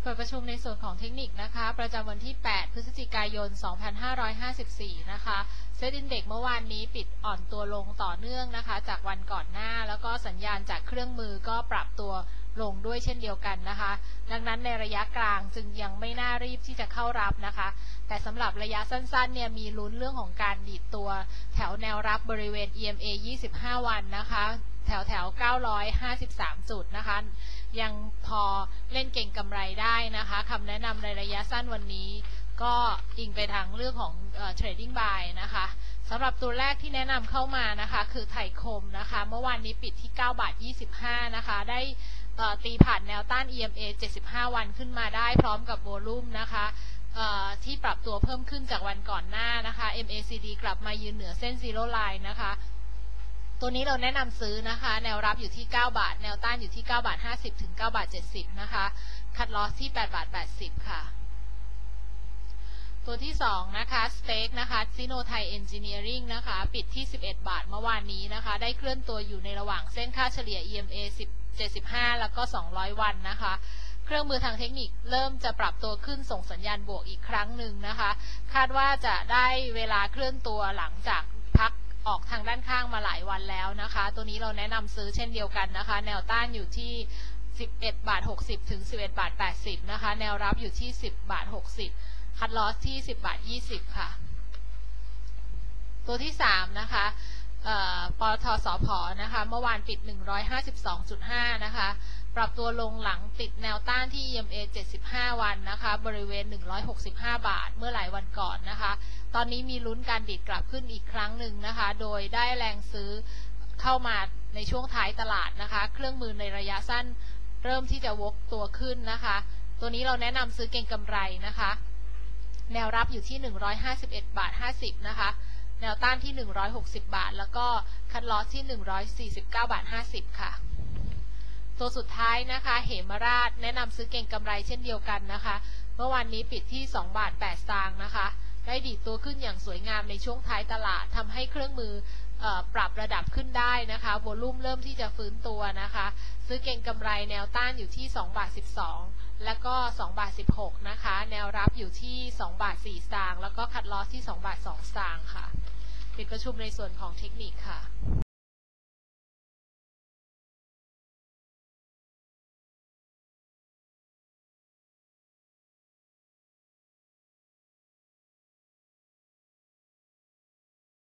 ปิดประชุมในส่วนของเทคนิคนะคะประจำวันที่ 8 พฤศจิกายน 2554 นะคะเซ็ตอินเด็กซ์เมื่อวานนี้ปิดอ่อนตัวลงต่อเนื่องนะคะจากวันก่อนหน้าแล้วก็สัญญาณจากเครื่องมือก็ปรับตัวลงด้วยเช่นเดียวกันนะคะดังนั้นในระยะกลางจึงยังไม่น่ารีบที่จะเข้ารับนะคะแต่สำหรับระยะสั้นๆเนี่ยมีลุ้นเรื่องของการดีดตัวแถวแนวรับบริเวณ EMA 25 วันนะคะแถว953 จุดนะคะยังพอเล่นเก่งกำไรได้นะคะคำแนะนำในระยะสั้นวันนี้ก็อิงไปทางเรื่องของtrading buy นะคะสำหรับตัวแรกที่แนะนำเข้ามานะคะคือไทยคมนะคะเมื่อวานนี้ปิดที่9.25 นะคะได้ตีผ่านแนวต้าน EMA 75 วันขึ้นมาได้พร้อมกับโวลุ่มนะคะที่ปรับตัวเพิ่มขึ้นจากวันก่อนหน้านะคะ MACD กลับมายืนเหนือเส้น Zero Line นะคะตัวนี้เราแนะนำซื้อนะคะแนวรับอยู่ที่9 บาทแนวต้านอยู่ที่9.50 ถึง9.70 นะคะคัดลอสที่8.80 ค่ะตัวที่2นะคะสเต็กนะคะซิโนไทยเอนจิเนียริงนะคะปิดที่11 บาทเมื่อวานนี้นะคะได้เคลื่อนตัวอยู่ในระหว่างเส้นค่าเฉลี่ย EMA 75 แล้วก็200 วันนะคะเครื่องมือทางเทคนิคเริ่มจะปรับตัวขึ้นส่งสัญญาณบวกอีกครั้งหนึ่งนะคะคาดว่าจะได้เวลาเคลื่อนตัวหลังจากพักออกทางด้านข้างมาหลายวันแล้วนะคะตัวนี้เราแนะนำซื้อเช่นเดียวกันนะคะแนวต้านอยู่ที่11.60 ถึง11.80 นะคะแนวรับอยู่ที่10.60 คัดลอสที่10.20 ค่ะตัวที่3นะคะปตท.สผ.นะคะเมื่อวานปิด 152.5 นะคะปรับตัวลงหลังติดแนวต้านที่ EMA 75 วันนะคะบริเวณ165 บาทเมื่อหลายวันก่อนนะคะตอนนี้มีลุ้นการดีดกลับขึ้นอีกครั้งหนึ่งนะคะโดยได้แรงซื้อเข้ามาในช่วงท้ายตลาดนะคะเครื่องมือในระยะสั้นเริ่มที่จะวกตัวขึ้นนะคะตัวนี้เราแนะนำซื้อเก็งกำไรนะคะแนวรับอยู่ที่151.50 นะคะแนวต้านที่160 บาทแล้วก็คัดลอสที่149.50 ค่ะตัวสุดท้ายนะคะเหมราชแนะนำซื้อเก็งกำไรเช่นเดียวกันนะคะเมื่อวานนี้ปิดที่2.8 นะคะได้ดีดตัวขึ้นอย่างสวยงามในช่วงท้ายตลาดทำให้เครื่องมือปรับระดับขึ้นได้นะคะโวลุ่มเริ่มที่จะฟื้นตัวนะคะซื้อเก็งกำไรแนวต้านอยู่ที่2.12 แล้วก็2.16 นะคะแนวรับอยู่ที่2.4 แล้วก็คัดลอสที่2.2 ค่ะปิดประชุมในส่วนของเทคนิคค่ะ